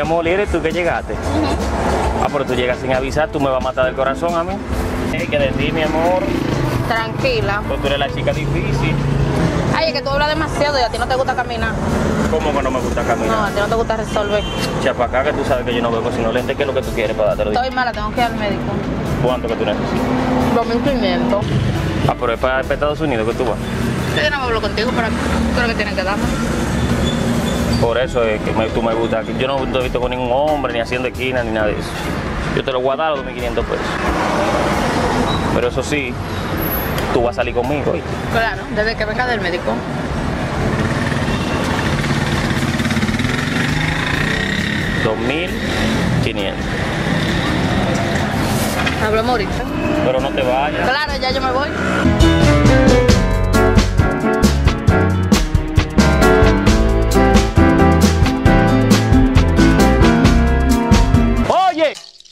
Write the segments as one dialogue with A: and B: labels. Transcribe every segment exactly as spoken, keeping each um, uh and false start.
A: amor, ¿eres tú que llegaste? Uh-huh. Ah, pero tú llegas sin avisar, tú me vas a matar del corazón a mí. ¿Qué de ti, mi amor?
B: Tranquila.
A: Pues tú eres la chica difícil.
B: Ay, es que tú hablas demasiado y a ti no te gusta caminar.
A: ¿Cómo que no me gusta caminar?
B: No, a ti no te gusta resolver.
A: Chapa acá, que tú sabes que yo no veo sino lentes. ¿Qué es lo que tú quieres para darte?
B: Estoy mala, tengo que ir al médico.
A: ¿Cuánto que tú necesitas?
B: dos mil quinientos.
A: Ah, pero es para, para Estados Unidos que tú vas.
B: Yo no me hablo contigo, pero creo que tienen que darme.
A: Por eso es que me, tú me gustas. Yo no te he visto con ningún hombre, ni haciendo esquina, ni nada de eso. Yo te lo voy a dar a los dos mil quinientos pesos. Pero eso sí, tú vas a salir conmigo. ¿Sí?
B: Claro, desde que venga del médico.
A: dos mil quinientos.
B: Hablamos ahorita.
A: Pero no te vayas.
B: Claro, ya yo me voy.
A: ¡Oye!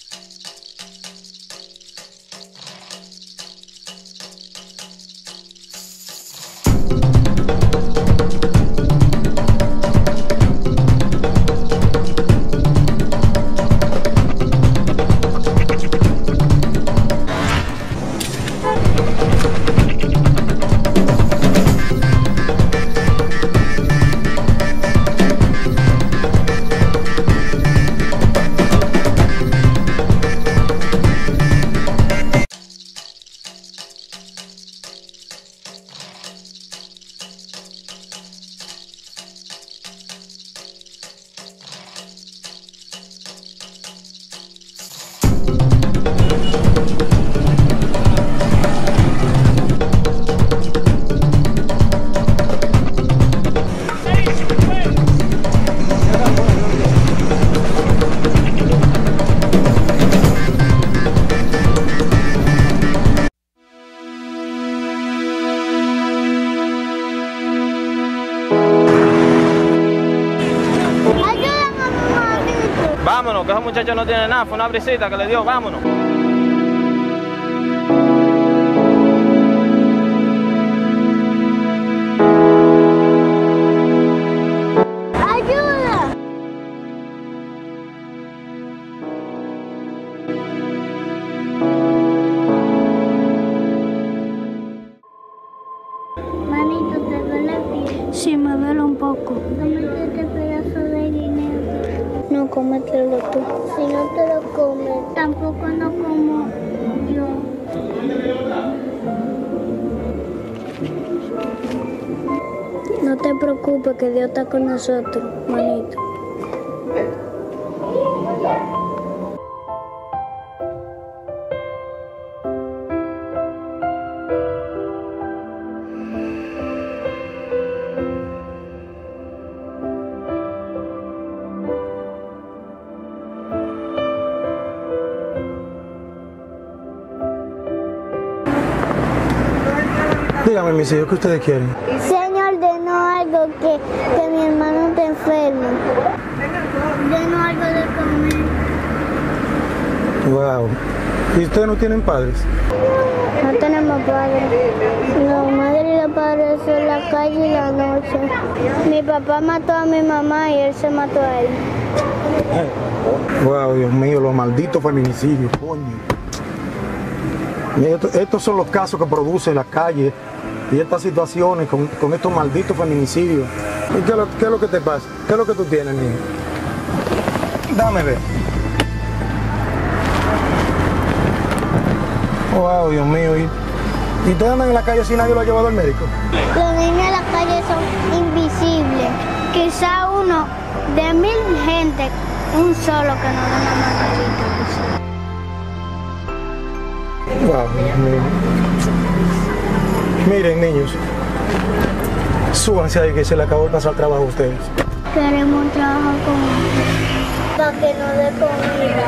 A: Vámonos, que ese muchacho no tiene nada, fue una brisita que le dio, vámonos.
C: ¡Ayuda! Manito, ¿te duele el pie? Sí, me duele un poco. Cómete este pedazo de dinero. No, cómetelo tú. Si no te lo comes, tampoco no como yo. No te preocupes, que Dios está con nosotros, manito.
D: Dígame, mis hijos, ¿qué ustedes quieren?
C: Señor, denos algo que, que mi hermano está enfermo. Denos algo de comer.
D: Wow. ¿Y ustedes no tienen padres?
C: No tenemos padres. La madre y los padres son en la calle y la noche. Mi papá mató a mi mamá y él se mató a él.
D: Wow, Dios mío, los malditos feminicidios, coño. Mira, esto- estos son los casos que produce la calle y estas situaciones con, con estos malditos feminicidios. ¿Y qué es, lo, qué es lo que te pasa? ¿Qué es lo que tú tienes, niño? Dame ver. Wow, Dios mío. ¿Y, y ustedes andan en la calle si nadie lo ha llevado al médico?
C: Los niños en la calle son invisibles. Quizá uno de mil gente, un solo que no da una manito.
D: Wow, Dios mío. Miren, niños, súbanse ahí que se le acabó de pasar trabajo a ustedes.
C: Queremos trabajar con para que nos dé comida.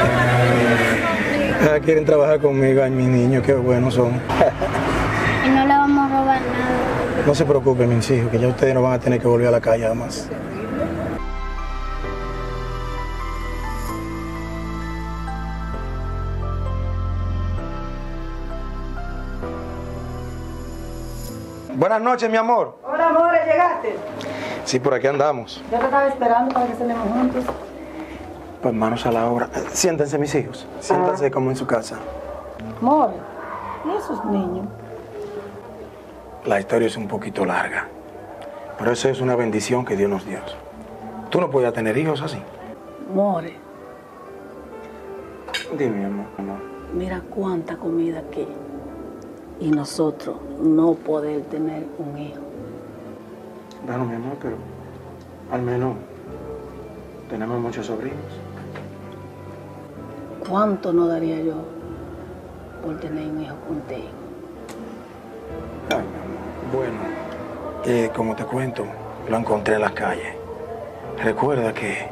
D: Ah, quieren trabajar conmigo, ay, mis niños, qué buenos son.
C: Y no le vamos a robar nada.
D: No se preocupen, mis hijos, que ya ustedes no van a tener que volver a la calle jamás. Buenas noches, mi amor.
E: Hola, amores, ¿llegaste?
D: Sí, por aquí andamos.
E: Yo te estaba esperando para que cenemos juntos.
D: Pues manos a la obra. Siéntense, mis hijos. Siéntense como en su casa.
E: More, ¿y esos niños?
D: La historia es un poquito larga. Pero eso es una bendición que Dios nos dio. Tú no podías tener hijos así.
E: More,
D: Dime, amor. amor.
E: mira cuánta comida aquí. Y nosotros no poder tener un hijo.
D: Bueno, mi amor, pero al menos tenemos muchos sobrinos.
E: ¿Cuánto no daría yo por tener un hijo contigo?
D: Ay, mi amor. Bueno, eh, como te cuento, lo encontré en las calles. Recuerda que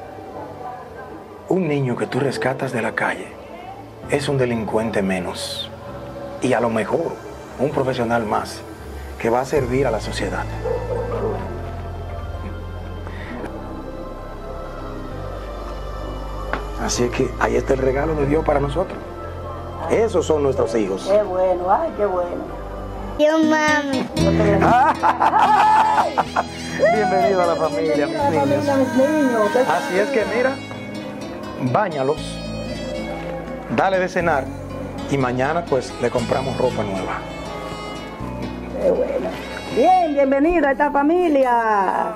D: un niño que tú rescatas de la calle es un delincuente menos. Y a lo mejor un profesional más que va a servir a la sociedad. Así es que ahí está el regalo de Dios para nosotros. Esos son nuestros hijos.
E: Qué bueno, ay, qué bueno.
C: Yo, mami.
D: Bienvenido a la familia, mis niños. Así es que mira, báñalos, dale de cenar y mañana pues le compramos ropa nueva.
E: Qué bueno. Bien, bienvenido a esta familia.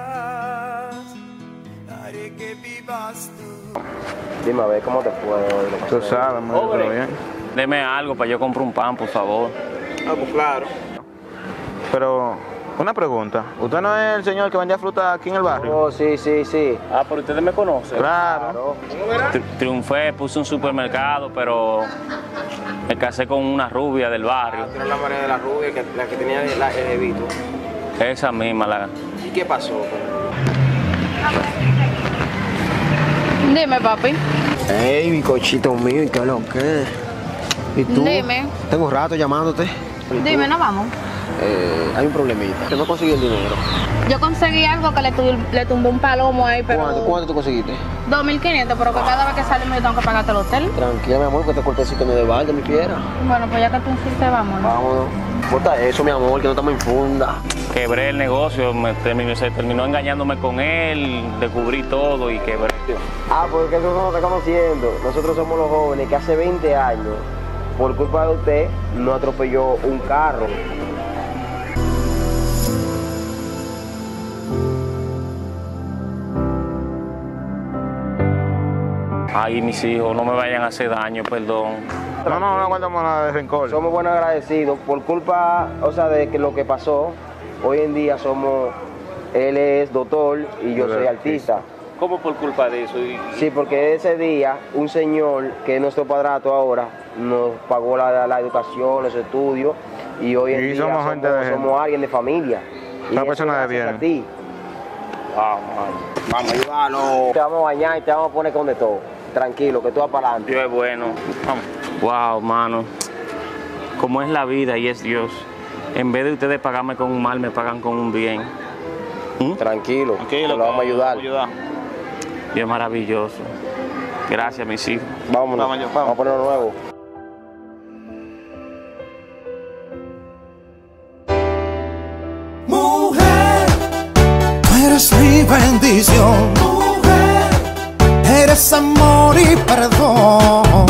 F: Dime a ver cómo te fue hoy.
G: Tú sabes, muy
A: Pobre.
G: bien.
A: Deme algo para yo comprar un pan, por favor.
F: Ah, pues claro.
G: Pero, una pregunta. ¿Usted no es el señor que vendía fruta aquí en el barrio?
F: Oh, sí, sí, sí.
A: Ah, pero ustedes me conocen.
G: Claro.
A: Tri- Triunfé, puse un supermercado, pero me casé con una rubia del barrio.
F: Tú eres la María de la Rubia, que, la que tenía el, el jevito.
A: Esa misma, la...
F: ¿Y qué pasó?
B: Dime, papi.
F: Ey, mi cochito mío, ¿y qué es lo que? ¿Y tú?
B: Dime.
F: Tengo rato llamándote.
B: Dime, no vamos.
F: Eh, hay un problemita. Te no conseguí el dinero.
B: Yo conseguí algo que le, tu- le tumbó un palomo ahí, pero...
F: ¿Cuánto, ¿Cuánto tú conseguiste?
B: dos mil quinientos, pero que cada vez que salimos yo tengo que pagarte el hotel.
F: Tranquila, mi amor, que este cortecito no es de balde, mi fiera.
B: Bueno, pues ya que tú insistes, vámonos.
F: Vámonos. Corta eso, mi amor, que no estamos en funda.
A: Quebré el negocio, me terminó, se terminó engañándome con él, descubrí todo y quebré.
F: Ah, porque eso no está conociendo. Nosotros somos los jóvenes que hace veinte años, por culpa de usted, nos atropelló un carro.
A: Ay, mis hijos, no me vayan a hacer daño, perdón.
G: No, no, no guardamos nada de rencor.
F: Somos buenos agradecidos por culpa, o sea, de que lo que pasó. Hoy en día somos, él es doctor y yo soy artista.
A: ¿Cómo por culpa de eso? Y-
F: Sí, porque ese día un señor que es nuestro padrato ahora nos pagó la, la educación, los estudios y hoy en
G: Y
F: día
G: somos
F: somos,
G: gente de-
F: somos alguien de familia. Y
G: Una
F: eso
G: persona de
F: gracias
G: bien.
F: a ti.
A: Ah, man.
F: Vamos a ayudarlo. Te vamos a bañar y te vamos a poner con de todo. Tranquilo, que tú vas para adelante.
A: Dios es bueno. Wow, mano. Como es la vida y es Dios. En vez de ustedes pagarme con un mal, me pagan con un bien. ¿Mm?
F: Tranquilo, te lo vamos a ayudar.
A: Dios es maravilloso. Gracias, mis hijos.
F: Vámonos,
G: Vamos, yo, vamos.
F: vamos a ponerlo nuevo.
H: Mujer, tú eres mi bendición. Mujer, eres amor y perdón.